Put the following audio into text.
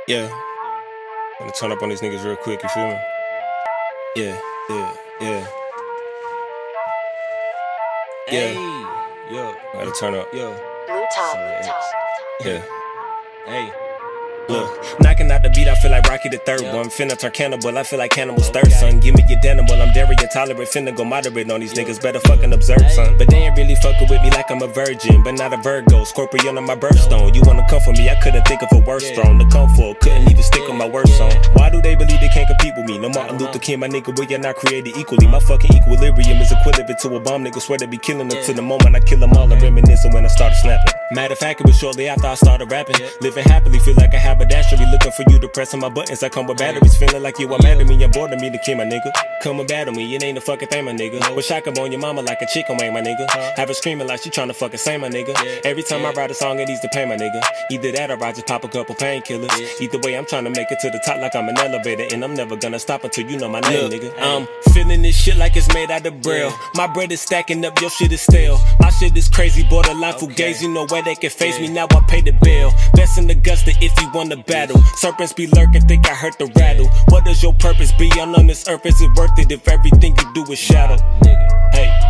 Yeah. I'm gonna turn up on these niggas real quick, you feel me? Yeah. Hey, yo, Gotta turn up. yo. Blue top. Yeah. Hey. Look, knocking out the beat, I feel like Rocky the Third one. Finna turn cannibal, I feel like Cannibal's third son. Give me your Danimal, I'm dairy intolerant. Finna go moderate on these niggas, better fucking observe, son. But they ain't really fucking with me like I'm a virgin, but not a Virgo. Scorpion on my birthstone. You wanna come for me, I couldn't think of a worse throne to come for. Couldn't even stick on my worst song. Why do they believe they can't compete with me? No Martin Luther King, my nigga, we are not created equally. My fucking equilibrium is equivalent to a bomb, nigga. Swear they be killing them to the moment I kill them all and reminiscing when I started snapping. Matter of fact, it was shortly after I started rapping. Living happily, feel like I have a dashery. Looking for you to press on my buttons. I come with batteries, feeling like you are mad at me. I'm bored of me to kill my nigga. Come and battle me, it ain't a fucking thing, my nigga. Wish I could bone your mama like a chicken wing, my nigga. Have her screaming like she tryna fucking say, my nigga. Every time I write a song, it needs to pay, my nigga. Either that or I just pop a couple painkillers. Either way, I'm tryna make it to the top like I'm an elevator, and I'm never gonna stop until you know my name, nigga. I'm feeling this shit like it's made out of braille. My bread is stacking up, your shit is stale. My shit is crazy, borderline fugazi. You know where they can face me, now I pay the bill. Best in Augusta if you wanna battle. Serpents be lurking, think I hurt the rattle. What does your purpose be on this earth? Is it worth it if everything you do is shadow? Hey.